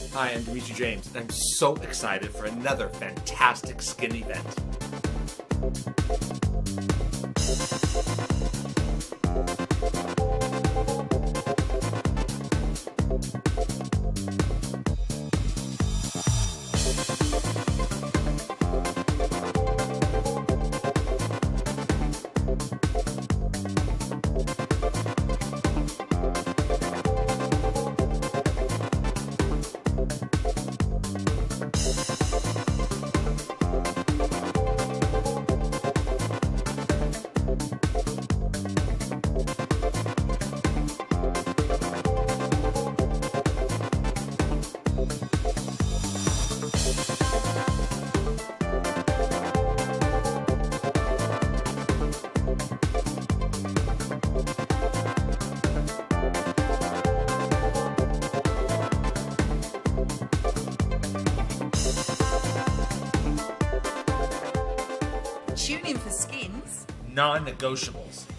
Hi, I'm Dimitri James, and I'm so excited for another fantastic skin event. Tune in for Skinn's Non-negotiables.